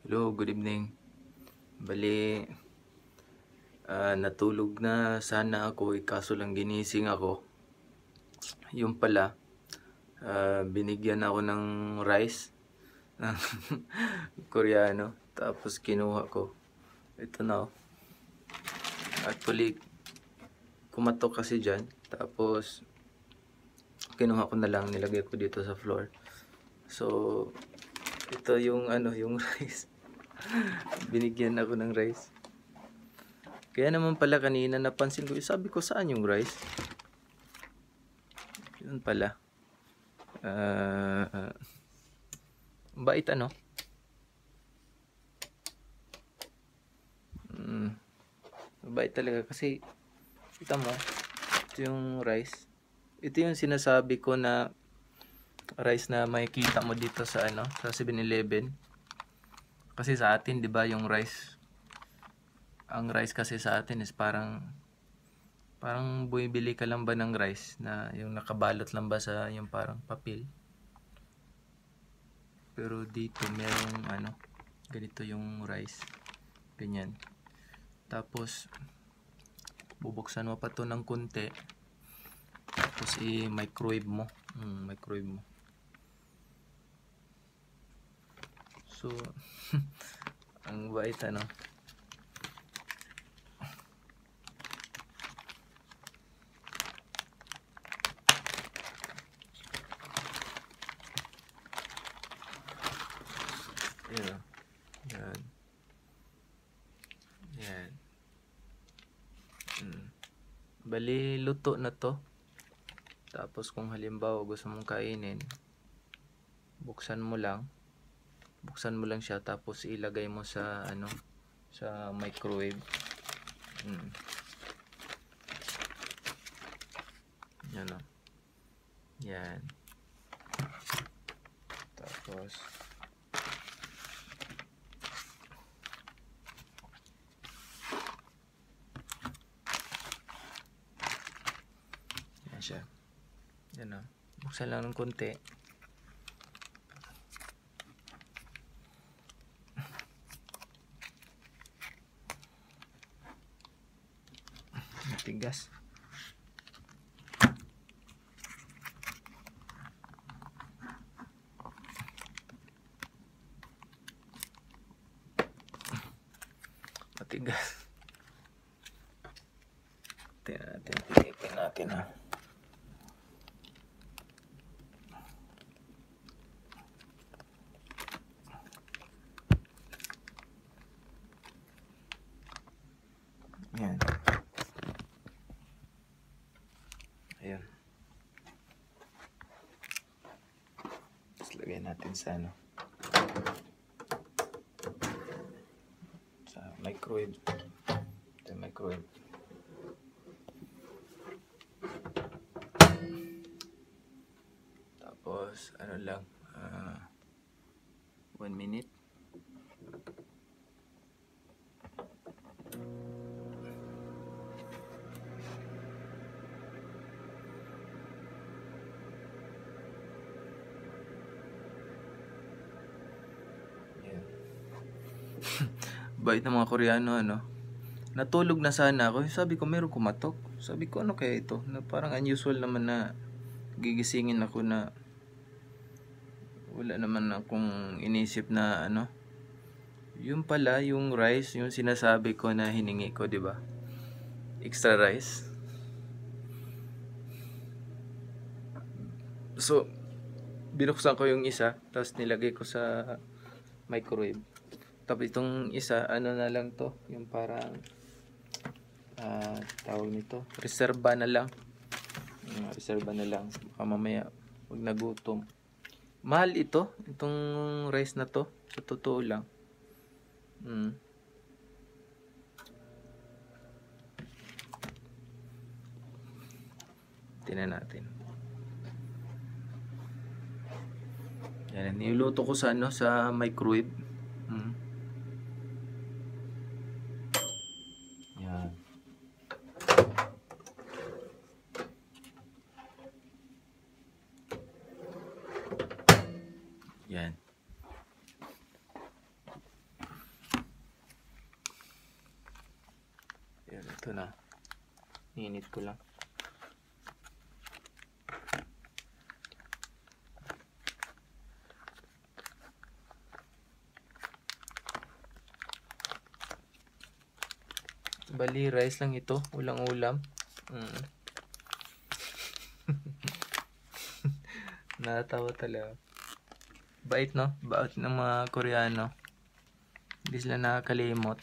Hello, good evening. Bali, natulog na sana ako, kaso lang ginising ako. Yung pala, binigyan ako ng rice ng Koreano. Tapos kinuha ko. Ito na oh. Actually, kumatok kasi dyan. Tapos, kinuha ko na lang, nilagay ko dito sa floor. So, ito yung yung rice. Binigyan ako ng rice. Kaya naman pala kanina napansin ko, sabi ko saan yung rice? Yun pala. Bait ano? Bait talaga kasi kita mo, ito yung rice. Ito yung sinasabi ko na rice na makikita mo dito sa sa 7-Eleven. Kasi sa atin, 'di ba, yung rice, ang rice kasi sa atin is parang bumibili ka lang ba ng rice na yung nakabalot lang ba sa yung parang papel. Pero dito merong ganito yung rice. Ganyan. Tapos bubuksan mo pa to ng konti. Tapos i-microwave mo. Microwave mo. So, ang bait ano. Yan. Yan. Yan. Bali, luto na to. Tapos kung halimbawa gusto mong kainin, buksan mo lang siya, tapos ilagay mo sa sa microwave. Yan o. Yan. Tapos yan siya. Yan o. Buksan lang ng konti. Matigas. Matigas. Tingnan natin. Pilitin natin ha. Yan. Ayan. Tapos lagay natin sa sa microwave. Ito yung microwave. Tapos lang 1 minute. Bait ng mga Koreano Natulog na sana ako. Sabi ko meron kumatok. Sabi ko ano kaya ito? Na parang unusual naman na gigisingin ako na wala naman akong inisip na Yung pala yung rice, yung sinasabi ko na hiningi ko, 'di ba? Extra rice. So binuksan ko yung isa, tapos nilagay ko sa microwave. Tapos itong isa, na lang to, yung parang tawag nito, reserva na lang. Reserva na lang. Baka mamaya wag nagutom. Mahal itong rice na to, sa totoo lang. Tingnan natin. Yan, niluto ko sa sa microwave. Yan. Yan. Ito na. Init ko lang. Bali, rice lang ito. Walang ulam. Natatawa talaga. Bait, no? Bait ng mga Koreano. Hindi sila nakakalimot.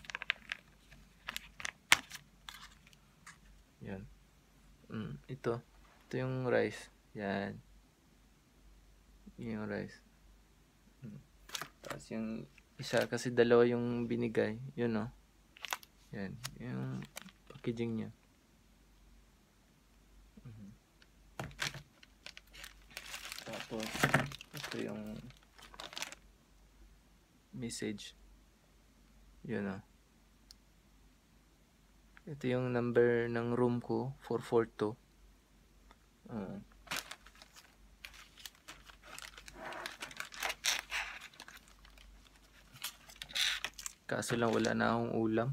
Yan. Ito. Ito yung rice. Yan. Yung rice. Tapos yung isa, kasi dalawa yung binigay. Yun, no? Yan. Yung packaging niya. Tapos, ito yung message. Yun, no? Ito yung number ng room ko, 442. Kaso lang wala na akong ulam.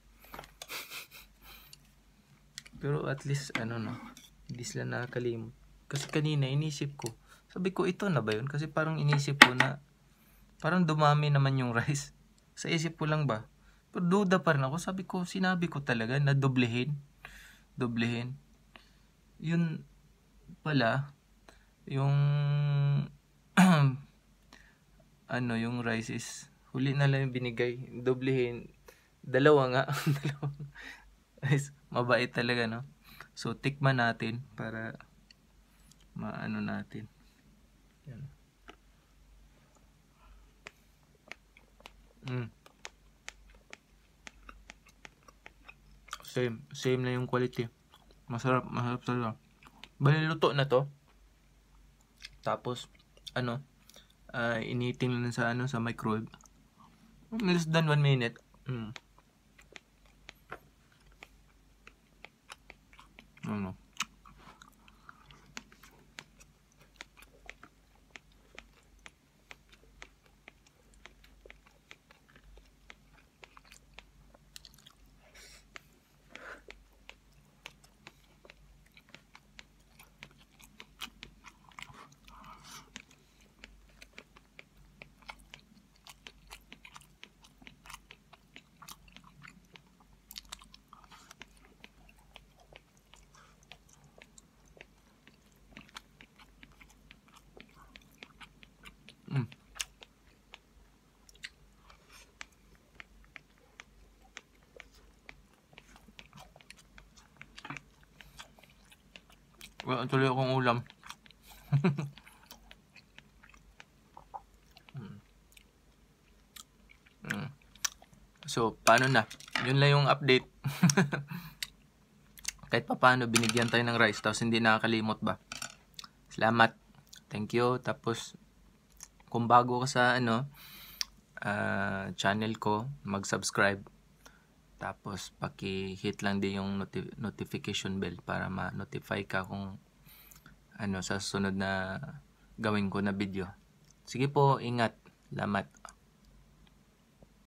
Pero at least no, hindi sila nakakalimot. Kasi kanina inisip ko, sabi ko ito na ba yun? Kasi parang inisip ko na parang dumami naman yung rice. Sa isip ko lang ba? Pero duda pa rin ako. Sabi ko, sinabi ko talaga na doblehin. Yun pala, yung yung rice is huli na lang yung binigay. Doblehin. Dalawa nga. Mabait talaga, no? So, tikman natin para maano natin. Yan. Same na yung quality. Masarap talaga. Baliluto na to. Tapos, initing lang sa sa microwave. Less than 1 minute. Wala tuloy akong ulam. So, paano na? Yun lang yung update. Kahit pa paano, binigyan tayo ng rice, tapos hindi nakakalimot ba? Salamat. Thank you. Tapos, kung bago ka sa channel ko, mag-subscribe. Tapos, paki-hit lang din yung notification bell para ma-notify ka kung sa susunod na gawin ko na video. Sige po, ingat. Salamat.